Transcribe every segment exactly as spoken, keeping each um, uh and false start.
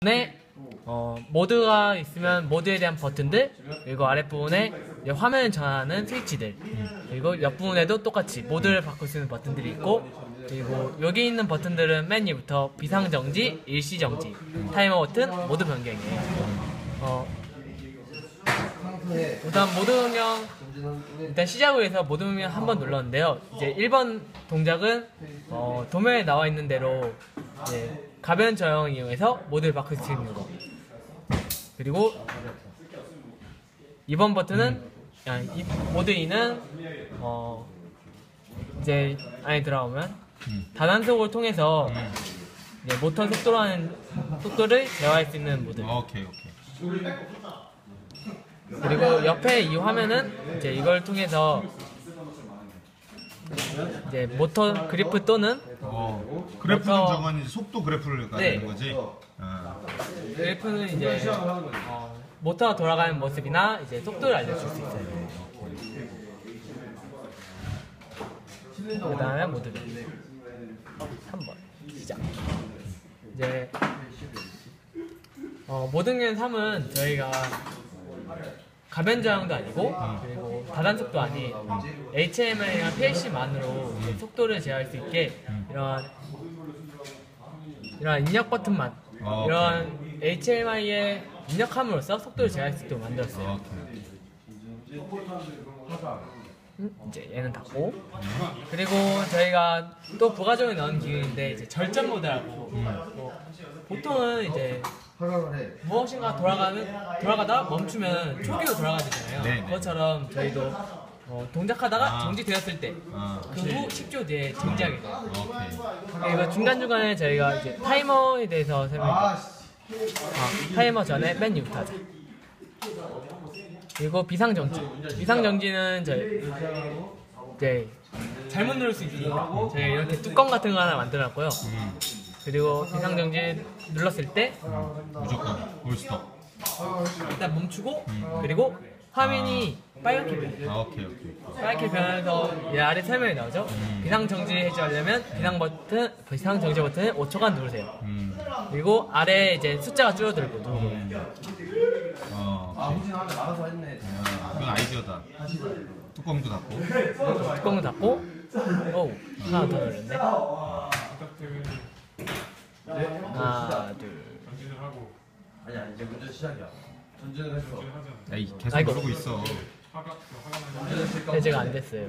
네, 어, 모드가 있으면 모드에 대한 버튼들, 그리고 아랫부분에 이제 화면을 전환하는 스위치들, 그리고 옆부분에도 똑같이 모드를 바꿀 수 있는 버튼들이 있고, 그리고 여기 있는 버튼들은 맨 위부터 비상정지, 일시정지, 타이머 버튼, 모드 변경이에요. 어, 일단 모드 변경, 일단 시작을 해서 모드 변경 한번 눌렀는데요. 이제 일 번 동작은 어, 도면에 나와 있는 대로 이제 가변 저형을 이용해서 모드를 바꿀 수 있는 거. 그리고 이 번 버튼은 음. 아, 이, 모드 이는 어, 이제 안에 들어오면 음. 단한속을 통해서 음. 이제 모터 속도로 하는 속도를 제어할 수 있는 모드. 아, 오케이 오케이. 그리고 옆에 이 화면은 이제 이걸 통해서 이제 모터 그래프 또는 어, 그래프는 모터... 저건 이제 속도 그래프를 가지는 네. 거지. 어. 그래프는 이제 어, 모터가 돌아가는 모습이나 이제 속도를 알려줄 수 있어요. 그 다음에 모드 삼 번 시작. 이제 어, 모든 삼은 저희가 가변 저항도 아니고 그리고 다단속도 아닌 에이치엠아이랑 피엘씨만으로 속도를 제어할 수 있게 이런 이런 입력 버튼만 어, 이런 오케이. 에이치엠아이에 입력함으로써 속도를 제어할 수 있도록 만들었어요. 어, 음, 이제 얘는 닫고 그리고 저희가 또 부가적으로 넣은 기능인데 이제 절전 모드라고 음. 뭐, 보통은 이제 무엇인가 돌아가는 돌아가다 멈추면 초기로 돌아가야 되잖아요. 네네. 그것처럼 저희도 어, 동작하다가 아. 정지되었을 때 아. 그 후 십 초 뒤에 정지하게 돼요. 오케이. 그리고 중간중간에 저희가 이제 타이머에 대해서 설명할게요. 아, 타이머 전에 맨 위부터 하자. 그리고 비상정지. 비상정지는 저희 이제 잘못 누를 수 있으니까 저희 이렇게 뚜껑 같은 거 하나 만들어놨고요. 음. 그리고 비상정지 눌렀을 때 음. 무조건 올스톱. 일단 멈추고 음. 그리고 화면이 아. 빨갛게 변해요. 아, 오케이 오케이. 빨갛게 변해서 이 아래 설명이 나오죠. 음. 비상정지 해제하려면 비상 버튼, 비상정지 버튼을 오 초간 누르세요. 음. 그리고 아래 이제 숫자가 줄어들고 누르고. 음. 어, 오케이. 아, 이건 아이디어다. 뚜껑도 닫고. 뚜껑도 닫고. 오, 하나 더 눌렀네. 하나, 둘. 아니야, 이제 문제 시작이야. 전진을 했어. 에이, 계속 아이고. 누르고 있어. 해제가 안 됐어요.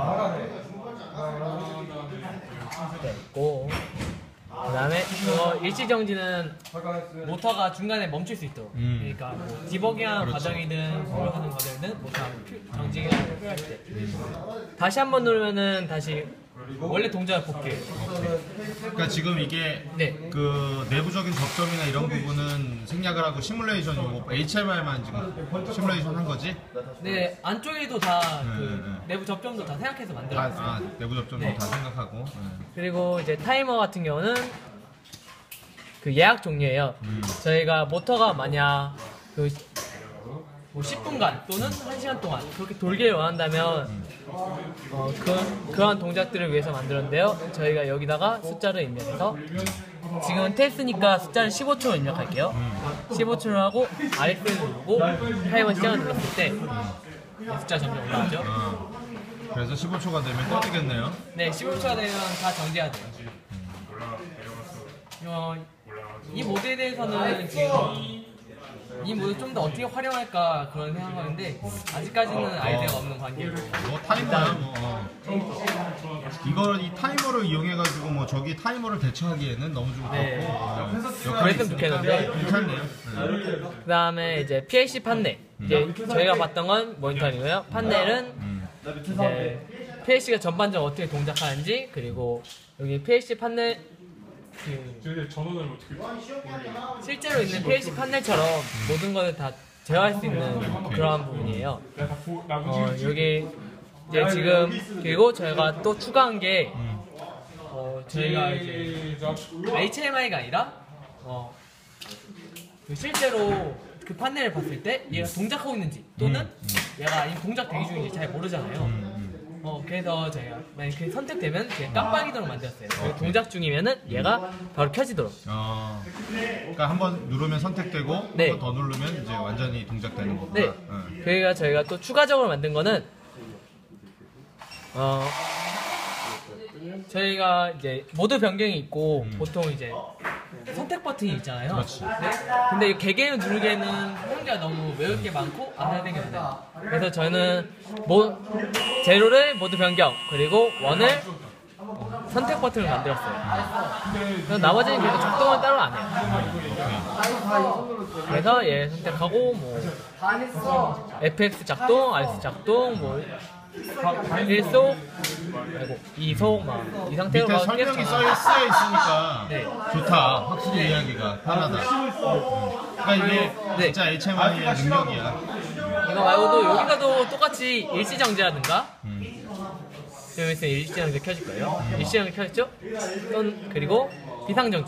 됐고. 그 다음에 이거 일시정지는 모터가 중간에 멈출 수 있도록. 음. 그러니까 뭐 디버깅하는 그렇죠. 과정이든 뭘 하는 과정이든 모터가 정지가 필요할 때. 음. 다시 한번 누르면은 다시 원래 동작을 복귀해요. 그러니까 지금 이게 네. 그 내부적인 접점이나 이런 부분은 생략을 하고 시뮬레이션 요거 에이치엠아이만 지금 시뮬레이션 한 거지? 네, 안쪽에도 다 그 네, 네. 내부 접점도 다 생각해서 아, 만들었어요. 아 내부 접점도 네. 다 생각하고. 네. 그리고 이제 타이머 같은 경우는 그 예약 종류예요. 음. 저희가 모터가 만약 그 뭐 십 분간 또는 한 시간 동안 그렇게 돌기를 원한다면 음. 어, 그, 그런 동작들을 위해서 만들었는데요. 저희가 여기다가 숫자를 입력해서 지금은 테스트니까 숫자를 십오 초로 입력할게요. 음. 십오 초로 하고 알엑스를 누르고 타이머 시작을 눌렀을 때 음. 숫자 점점 올라가죠. 어. 그래서 십오 초가 되면 꺼지겠네요. 네, 십오 초가 되면 다 정지해야 돼요. 음. 어, 이 모드에 대해서는 지금 이 모드 좀 더 어떻게 활용할까 그런 생각하는데 아직까지는 아이디어가 없는 관계로. 뭐 타이머야 뭐. 어. 이걸 이 타이머를 이용해가지고 뭐 저기 타이머를 대처하기에는 너무 좀 그렇고. 네. 어. 그랬으면 좋겠는데. 괜찮네요. 네. 그 다음에 이제 피엘씨 판넬. 이제 저희가 봤던 건 모니터링이고요. 판넬은 음. 이제 피엘씨가 전반적으로 어떻게 동작하는지 그리고 여기 피엘씨 판넬 그 전원을 어떻게 실제로 있는 피엘씨 판넬처럼 모든 것을 다 제어할 수 있는 그러한 부분이에요. 어, 여기 이제 지금 그리고 저희가 또 추가한 게 어, 저희가 이제 에이치엠아이가 아니라 어, 그 실제로 그 판넬을 봤을 때 얘가 동작하고 있는지 또는 얘가 이 동작 대기 중인지 잘 모르잖아요. 어 그래서 저희가 만약 그 선택되면 제 깜빡이도록 만들었어요. 그리고 동작 중이면은 얘가 바로 켜지도록. 어, 그러니까 한번 누르면 선택되고 네. 한 번 더 누르면 이제 완전히 동작되는 거구나. 네. 응. 그러니까 저희가 또 추가적으로 만든 거는 어 저희가 이제 모드 변경이 있고 음. 보통 이제 선택 버튼이 있잖아요. 그렇지. 네? 근데 이 개개인 누르기에는 사용자가 너무 외울 게 많고 안 해야 되겠어요. 그래서 저는 모 제로를 모드 변경 그리고 원을 어, 선택 버튼을 만들었어요. 그래서 나머지는 그래도 작동은 따로 안 해요. 그래서 얘 선택하고 뭐 에프엑스 작동, 알에스 작동, 뭐 일속, 그리고 이속 막 이 상태로 밑에 막 설명이 계속 써 쓰여 있으니까 네. 좋다. 확실히 이해하기가 편하다. 응. 그러니까 이게 네. 진짜 에이치엠아이의 능력이야. 이거 말고도 여기가도 똑같이 일시정지라든가 음. 여기서 일시정지 켜질 거예요. 일시정지 켜졌죠? 또 그리고 비상정지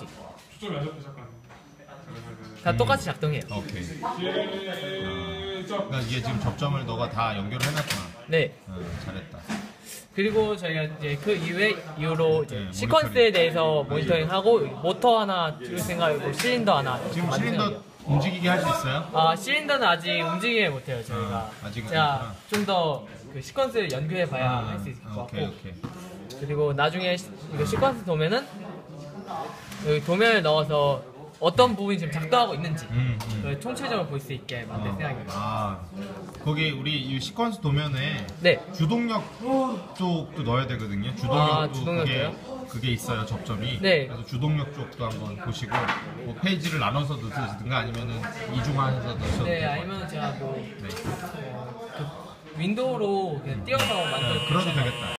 다 똑같이 작동해요. 오케이. 어, 그러니까 이게 지금 접점을 너가 다 연결을 해놨구나. 네. 어, 잘했다. 그리고 저희가 이제 그 이후에 이후로 이제 네, 시퀀스에 모니터링. 대해서 모니터링하고 모터 하나 줄 생각이고 실린더 하나 지금 만들 실린더 생각이에요. 움직이게 할 수 있어요? 아 실린더는 아직 움직이지 못해요 저희가. 어, 아직은 제가 좀 더 그 시퀀스를 연결해 봐야 아, 할 수 있을 것 같고. 오케이 오케이. 그리고 나중에 시, 이거 시퀀스 도면은 여기 도면을 넣어서 어떤 부분이 지금 작동하고 있는지 음, 음. 그 총체적으로 볼 수 있게 만들 어, 생각입니다. 아, 거기 우리 이 시퀀스 도면에 네. 주동력 쪽도 넣어야 되거든요. 주동력도 아, 주동력도요? 그게, 그게 있어요 접점이. 네. 그래서 주동력 쪽도 한번 보시고 뭐 페이지를 나눠서 넣으시든가 아니면은 이중화해서 넣으셔도 네, 되고. 아니면 제가 뭐 네. 어, 그 윈도우로 그냥 띄워서 만들 어, 그러도 되겠다.